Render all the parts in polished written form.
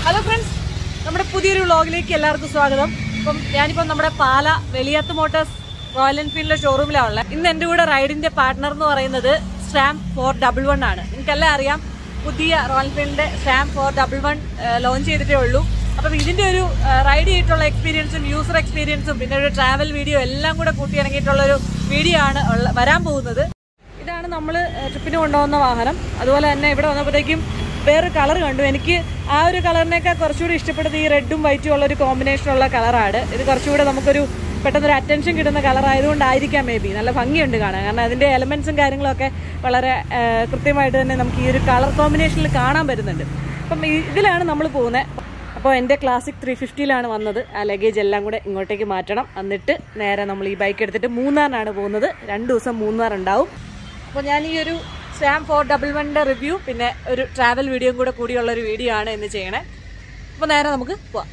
Hello friends, നമ്മുടെ പുതിയൊരു വ്ളോഗിലേക്ക് എല്ലാവർക്കും സ്വാഗതം. ഞാനിപ്പോൾ നമ്മുടെ പാല വെളിയത്ത് മോട്ടോഴ്സ് റോയൽ എൻഫീൽഡിലെ ഷോറൂമിലാണ്. ഇന്ന് എൻ്റെ കൂടെ റൈഡിൻ്റെ പാർട്ട്ണർ എന്ന് പറയുന്നത് സ്ക്രാം 411 ആണ്. നിങ്ങൾക്കെല്ലാം അറിയാം, പുതിയ റോയൽ എൻഫീൽഡിൻ്റെ സ്ക്രാം 411 ലോഞ്ച് ചെയ്തിട്ടേ ഉള്ളൂ. അപ്പം ഇതിൻ്റെ ഒരു റൈഡ് ചെയ്തിട്ടുള്ള എക്സ്പീരിയൻസും യൂസർ എക്സ്പീരിയൻസും പിന്നെ ഒരു ട്രാവൽ വീഡിയോ എല്ലാം കൂടെ കൂട്ടിയിറങ്ങിയിട്ടുള്ളൊരു വീഡിയോ ആണ് വരാൻ പോകുന്നത്. ഇതാണ് നമ്മൾ ട്രിപ്പിന് കൊണ്ടുപോകുന്ന വാഹനം. അതുപോലെ തന്നെ ഇവിടെ വന്നപ്പോഴത്തേക്കും വേറൊരു കളർ കണ്ടു. എനിക്ക് ആ ഒരു കളറിനേക്കാൾ കുറച്ചുകൂടി ഇഷ്ടപ്പെട്ടത് ഈ റെഡും വൈറ്റും ഉള്ളൊരു കോമ്പിനേഷനുള്ള കളറാണ്. ഇത് കുറച്ചുകൂടെ നമുക്കൊരു പെട്ടെന്നൊരു അറ്റൻഷൻ കിട്ടുന്ന കളറായതുകൊണ്ടായിരിക്കാം മേ ബി. നല്ല ഭംഗിയുണ്ട് കാണാൻ, കാരണം അതിൻ്റെ എലമെൻറ്റ്സും കാര്യങ്ങളൊക്കെ വളരെ കൃത്യമായിട്ട് തന്നെ നമുക്ക് ഈ ഒരു കളർ കോമ്പിനേഷനിൽ കാണാൻ പറ്റുന്നുണ്ട്. അപ്പം ഇതിലാണ് നമ്മൾ പോകുന്നത്. അപ്പോൾ എൻ്റെ ക്ലാസിക് 350ലാണ് വന്നത്. ആ ലഗേജ് എല്ലാം കൂടെ ഇങ്ങോട്ടേക്ക് മാറ്റണം. എന്നിട്ട് നേരെ നമ്മൾ ഈ ബൈക്ക് എടുത്തിട്ട് മൂന്നാറിനാണ് പോകുന്നത്. 2 ദിവസം മൂന്നാർ ഉണ്ടാവും. അപ്പോൾ ഞാൻ ഈ ഒരു സ്ക്രാം 411 റിവ്യൂ പിന്നെ ഒരു ട്രാവൽ വീഡിയോയും കൂടിയുള്ളൊരു വീഡിയോ ആണ് ഇന്ന് ചെയ്യണേ. അപ്പോൾ നേരെ നമുക്ക് പോവാം.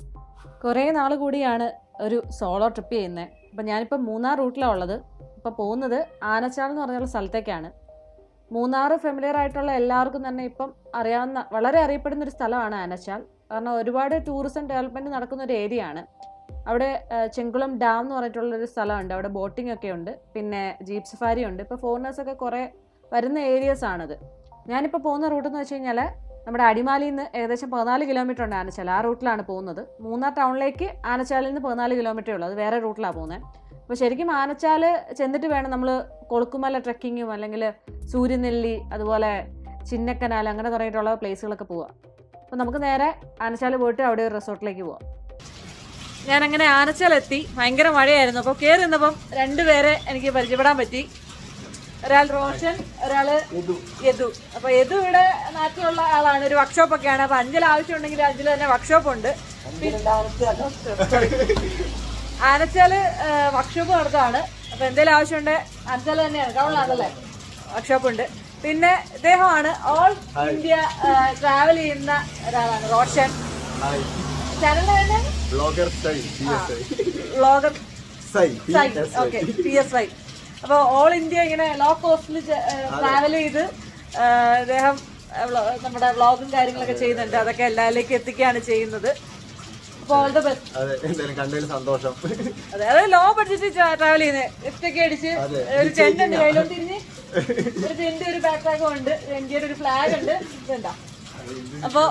കുറേ നാൾ കൂടിയാണ് ഒരു സോളോ ട്രിപ്പ് ചെയ്യുന്നത്. അപ്പം ഞാനിപ്പോൾ മൂന്നാർ റൂട്ടിലാണ് ഉള്ളത്. ഇപ്പോൾ പോകുന്നത് ആനച്ചാൽ എന്ന് പറഞ്ഞുള്ള സ്ഥലത്തേക്കാണ്. മൂന്നാർ ഫെമിലിയർ ആയിട്ടുള്ള എല്ലാവർക്കും തന്നെ ഇപ്പം അറിയാവുന്ന വളരെ അറിയപ്പെടുന്നൊരു സ്ഥലമാണ് ആനച്ചാൽ. കാരണം ഒരുപാട് ടൂറിസം ഡെവലപ്മെൻറ്റ് നടക്കുന്ന ഒരു ഏരിയ ആണ്. അവിടെ ചെങ്കുളം ഡാം എന്ന് പറഞ്ഞിട്ടുള്ളൊരു സ്ഥലമുണ്ട്. അവിടെ ബോട്ടിംഗ് ഒക്കെ ഉണ്ട്, പിന്നെ ജീപ്പ് സഫാരി ഉണ്ട്. ഇപ്പോൾ ഫോറിനേഴ്സൊക്കെ കുറേ വരുന്ന ഏരിയസ് ആണത്. ഞാനിപ്പോൾ പോകുന്ന റൂട്ടെന്ന് വെച്ച് കഴിഞ്ഞാൽ നമ്മുടെ അടിമാലിയിൽ നിന്ന് ഏകദേശം 14 കിലോമീറ്റർ ഉണ്ട് ആനച്ചാൽ. ആ റൂട്ടിലാണ് പോകുന്നത്. മൂന്നാർ ടൗണിലേക്ക് ആനച്ചാലിൽ നിന്ന് 14 കിലോമീറ്ററേ ഉള്ളൂ. അത് വേറെ റൂട്ടിലാണ് പോകുന്നത്. അപ്പോൾ ശരിക്കും ആനച്ചാൽ ചെന്നിട്ട് വേണം നമ്മൾ കൊളുക്കുമല ട്രെക്കിങ്ങും അല്ലെങ്കിൽ സൂര്യനെല്ലി അതുപോലെ ചിന്നക്കനാൽ അങ്ങനെ തുടങ്ങിയിട്ടുള്ള പ്ലേസുകളൊക്കെ പോവാം. അപ്പോൾ നമുക്ക് നേരെ ആനച്ചാൽ പോയിട്ട് അവിടെ ഒരു റിസോർട്ടിലേക്ക് പോവാം. ഞാനങ്ങനെ ആനച്ചാലെത്തി. ഭയങ്കര മഴയായിരുന്നു. അപ്പോൾ കയറി നിന്നപ്പം 2 പേരെ എനിക്ക് പരിചയപ്പെടാൻ പറ്റി. ഒരാൾ റോഷൻ, ഒരാൾ യദു. അപ്പോൾ യദു ഇവിടെ നാട്ടിലുള്ള ആളാണ്. ഒരു വർക്ക്ഷോപ്പൊക്കെയാണ്. അപ്പോൾ അഞ്ചൽ ആവശ്യമുണ്ടെങ്കിൽ അഞ്ചൽ തന്നെ വർക്ക്ഷോപ്പ് ഉണ്ട്. ആനച്ചാൽ വർക്ക്ഷോപ്പ് നടത്താണ്. അപ്പോൾ എന്തെങ്കിലും ആവശ്യമുണ്ട് ആനച്ചാൽ തന്നെയാണ്, ടൗണിലാണല്ലേ വർക്ക്ഷോപ്പ് ഉണ്ട്. പിന്നെ ഇദ്ദേഹമാണ് ഓൾ ഇന്ത്യ ട്രാവൽ ചെയ്യുന്ന ഒരാളാണ് റോഷൻ. ചാനലിന്റെ പേര് വ്ളോഗർ ഓക്കെ PSY. അപ്പോൾ ഓൾ ഇന്ത്യ ഇങ്ങനെ ലോ കോസ്റ്റിൽ ട്രാവൽ ചെയ്ത് അദ്ദേഹം നമ്മുടെ വ്ളോഗും കാര്യങ്ങളൊക്കെ ചെയ്യുന്നുണ്ട്. അതൊക്കെ എല്ലാവരിലേക്കും എത്തിക്കുകയാണ് ചെയ്യുന്നത്. അപ്പോൾ ഓൾ ദ ബെസ്റ്റ്. സന്തോഷം. അതെ, അതായത് ലോ ബഡ്ജറ്റ് ട്രാവൽ ചെയ്യുന്നത്. ലിഫ്റ്റൊക്കെ അടിച്ച് ഒരു ടെന്റ് ഉണ്ട് കയ്യിലോട്ട് തിരിഞ്ഞ്, ഒരു ടെന്റ് ഒരു ബാക്ക് പാക്കും ഉണ്ട്, ഇന്ത്യയുടെ ഒരു ഫ്ലാഗ് ഉണ്ട്. ഇതുണ്ടാ. അപ്പോൾ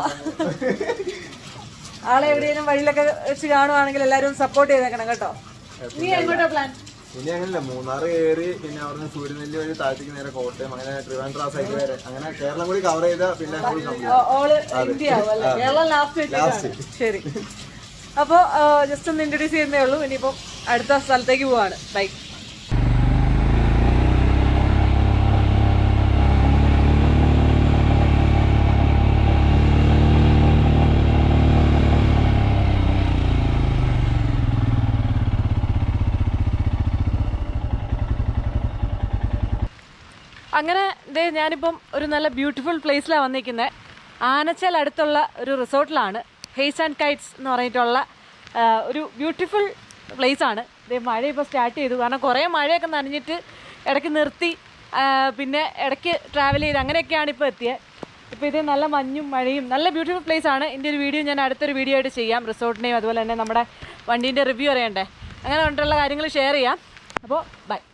ആളെ എവിടെയെങ്കിലും വഴിയിലൊക്കെ വെച്ച് കാണുവാണെങ്കിൽ എല്ലാവരും സപ്പോർട്ട് ചെയ്തേക്കണം കേട്ടോ. നീ എങ്ങോട്ടാ പ്ലാൻ? ഇനി അങ്ങനല്ല, മൂന്നാർ കയറി പിന്നെ അവിടുന്ന് സൂര്യനെല്ലി വഴി താഴത്തേക്ക് നേരെ കോട്ടയം, അങ്ങനെ ട്രിവാൻഡ്രം സൈഡ് വരെ, അങ്ങനെ കേരളം കൂടി കവർ ചെയ്ത പിന്നെ ഓള് ഇന്ത്യ ആവും അല്ലേ? കേരളം ലാസ്റ്റ്. ശരി, അപ്പോൾ ജസ്റ്റ് ഒന്ന് ഇൻട്രൊഡ്യൂസ് ചെയ്യുന്നേ ഉള്ളൂ. ഇനിയിപ്പം അടുത്ത സ്ഥലത്തേക്ക് പോവാണ്. ബൈ. അങ്ങനെ ഞാനിപ്പം ഒരു നല്ല ബ്യൂട്ടിഫുൾ പ്ലേസിലാണ് വന്നിരിക്കുന്നത്. ആനച്ചാൽ അടുത്തുള്ള ഒരു റിസോർട്ടിലാണ്. ഹെയ്സ് ആൻഡ് കൈറ്റ്സ് എന്ന് പറഞ്ഞിട്ടുള്ള ഒരു ബ്യൂട്ടിഫുൾ പ്ലേസാണ്. മഴ ഇപ്പോൾ സ്റ്റാർട്ട് ചെയ്തു. കാരണം കുറേ മഴയൊക്കെ നനഞ്ഞിട്ട് ഇടയ്ക്ക് നിർത്തി പിന്നെ ഇടയ്ക്ക് ട്രാവൽ ചെയ്ത് അങ്ങനെയൊക്കെയാണ് ഇപ്പോൾ എത്തിയത്. ഇപ്പോൾ ഇത് നല്ല മഞ്ഞും മഴയും നല്ല ബ്യൂട്ടിഫുൾ പ്ലേസാണ്. ഇതിൻ്റെ ഒരു വീഡിയോ ഞാൻ അടുത്തൊരു വീഡിയോ ആയിട്ട് ചെയ്യാം. റിസോർട്ടിനെയും അതുപോലെ തന്നെ നമ്മുടെ വണ്ടീൻ്റെ റിവ്യൂ അറിയണ്ടേ, അങ്ങനെ കൊണ്ടുള്ള കാര്യങ്ങൾ ഷെയർ ചെയ്യാം. അപ്പോൾ ബൈ.